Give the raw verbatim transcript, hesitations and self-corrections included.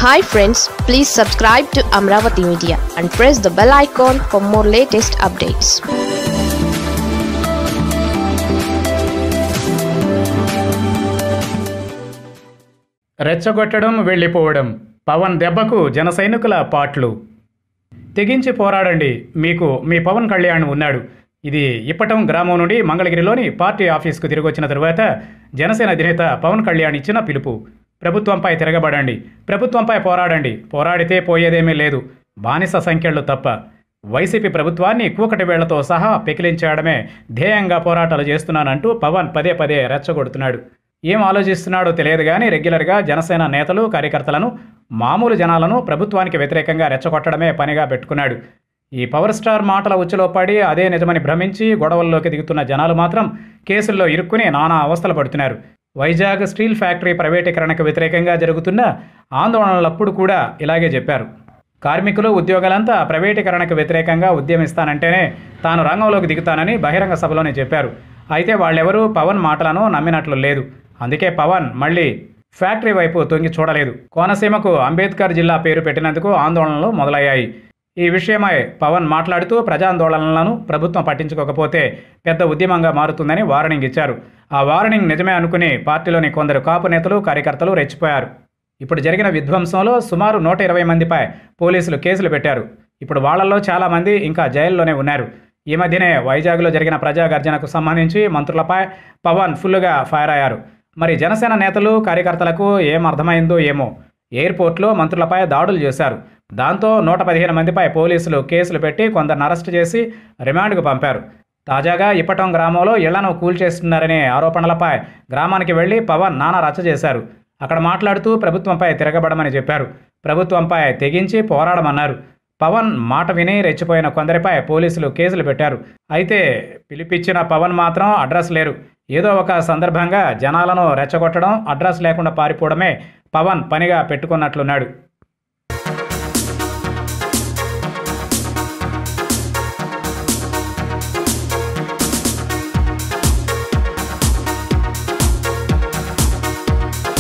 Hi friends, please subscribe to Amaravathi Media and press the bell icon for more latest updates. రెచ్చగొట్టడం వెళ్ళిపోవడం పవన్ దెబ్బకు జనసైనికుల పాట్లు. తెగించి పోరాడండి, మీకు మీ పవన్ కళ్యాణ్ ఉన్నాడు. ఇది ఇప్పటం గ్రామం నుండి మంగళగిరిలోని పార్టీ ఆఫీస్కు తిరిగి వచ్చిన తరువాత జనసేన అధినేత పవన్ కళ్యాణ్ ఇచ్చిన పిలుపు. ప్రభుత్వంపై తిరగబడండి, ప్రభుత్వంపై పోరాడండి, పోరాడితే పోయేదేమీ లేదు, బానిస సంఖ్యలు తప్ప. వైసీపీ ప్రభుత్వాన్ని కూకటి వేళ్లతో సహా పెకిలించడమే ధ్యేయంగా పోరాటాలు చేస్తున్నానంటూ పవన్ పదే పదే రెచ్చగొడుతున్నాడు. ఏం ఆలోచిస్తున్నాడో తెలియదు కానీ రెగ్యులర్గా జనసేన నేతలు కార్యకర్తలను, మామూలు జనాలను ప్రభుత్వానికి వ్యతిరేకంగా రెచ్చగొట్టడమే పనిగా పెట్టుకున్నాడు. ఈ పవర్ స్టార్ మాటల ఉచ్చులో పడి అదే నిజమని భ్రమించి గొడవల్లోకి దిగుతున్న జనాలు మాత్రం కేసుల్లో ఇరుక్కుని నానా అవస్థలు పడుతున్నారు. వైజాగ్ స్టీల్ ఫ్యాక్టరీ ప్రైవేటీకరణకు వ్యతిరేకంగా జరుగుతున్న ఆందోళనలప్పుడు కూడా ఇలాగే చెప్పారు. కార్మికులు, ఉద్యోగులంతా ప్రైవేటీకరణకు వ్యతిరేకంగా ఉద్యమిస్తానంటేనే తాను రంగంలోకి దిగుతానని బహిరంగ సభలోనే చెప్పారు. అయితే వాళ్ళెవరూ పవన్ మాటలను నమ్మినట్లు లేదు. అందుకే పవన్ మళ్ళీ ఫ్యాక్టరీ వైపు తొంగి చూడలేదు. కోనసీమకు అంబేద్కర్ జిల్లా పేరు పెట్టినందుకు ఆందోళనలు మొదలయ్యాయి. ఈ విషయమై పవన్ మాట్లాడుతూ ప్రజాందోళనలను ప్రభుత్వం పట్టించుకోకపోతే పెద్ద ఉద్యమంగా మారుతుందని వార్నింగ్ ఇచ్చారు. ఆ వార్నింగ్ నిజమే అనుకుని పార్టీలోని కొందరు కాపు నేతలు, కార్యకర్తలు రెచ్చిపోయారు. ఇప్పుడు జరిగిన విధ్వంసంలో సుమారు నూట ఇరవై మందిపై పోలీసులు కేసులు పెట్టారు. ఇప్పుడు వాళ్లలో చాలామంది ఇంకా జైల్లోనే ఉన్నారు. ఈ మధ్యనే వైజాగ్లో జరిగిన ప్రజా గర్జనకు సంబంధించి మంత్రులపై పవన్ ఫుల్లుగా ఫైర్ అయ్యారు. మరి జనసేన నేతలు, కార్యకర్తలకు ఏం అర్థమైందో ఏమో, ఎయిర్పోర్ట్లో మంత్రులపై దాడులు చేశారు. దాంతో నూట పదిహేను మందిపై పోలీసులు కేసులు పెట్టి కొందరిని అరెస్ట్ చేసి రిమాండ్కు పంపారు. తాజాగా ఇప్పటం గ్రామంలో ఇళ్లను కూల్చేస్తున్నారనే ఆరోపణలపై గ్రామానికి వెళ్లి పవన్ నానా రచ్చ చేశారు. అక్కడ మాట్లాడుతూ ప్రభుత్వంపై తిరగబడమని చెప్పారు. ప్రభుత్వంపై తెగించి పోరాడమన్నారు. పవన్ మాట విని రెచ్చిపోయిన కొందరిపై పోలీసులు కేసులు పెట్టారు. అయితే పిలిపించిన పవన్ మాత్రం అడ్రస్ లేరు. ఏదో ఒక సందర్భంగా జనాలను రెచ్చగొట్టడం, అడ్రస్ లేకుండా పారిపోవడమే పవన్ పనిగా పెట్టుకున్నట్లున్నాడు.